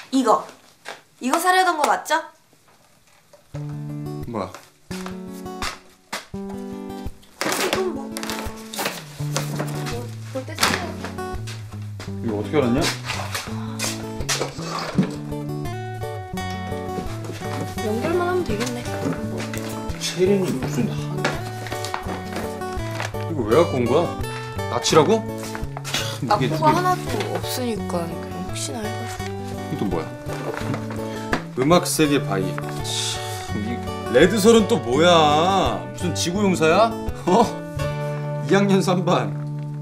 이거 사려던 거 맞죠? 뭐야? 이건 뭐? 볼때 사요. 이거 어떻게 알았냐? 연결만 하면 되겠네. 체린이 무슨 이거 왜 갖고 온 거야? 납치라고? 악보가 하나도 없으니까 그냥 혹시나 해가지고. 이게 또 뭐야? 음악 세계 바이. 참, 이 레드설은 또 뭐야? 무슨 지구용사야? 어? 2학년 3반.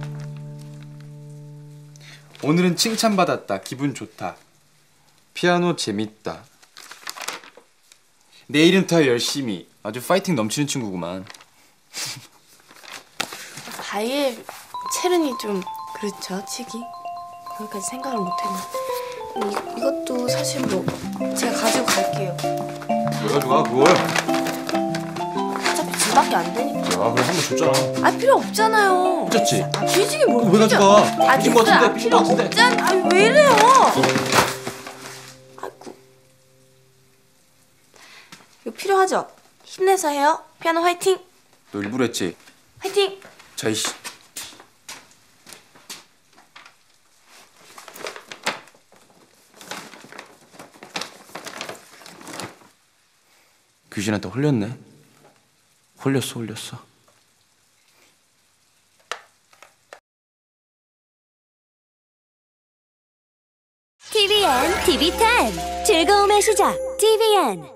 오늘은 칭찬받았다. 기분 좋다. 피아노 재밌다. 내일부터 열심히. 아주 파이팅 넘치는 친구구만. 바이엘 체른이 좀 그렇죠, 치기. 거기까지 생각을 못했네. 이것도 사실 뭐 제가 가지고 갈게요. 왜 가져가 그걸? 어차피 집밖에 안 되니까. 야, 그래 한번 줬잖아. 아, 필요 없잖아요. 줬지? 아, 뒤지게 뭘 왜 가져가? 아, 삐진 거 됐어요. 같은데? 삐진 거 같은데? 없잖아. 아, 왜 이래요? 아이고. 이거 필요하죠? 힘내서 해요. 피아노 화이팅! 너 일부러 했지? 화이팅! 자, 이씨. 귀신한테 홀렸네. 홀렸어. TVN, TV10 즐거움의 시작 TVN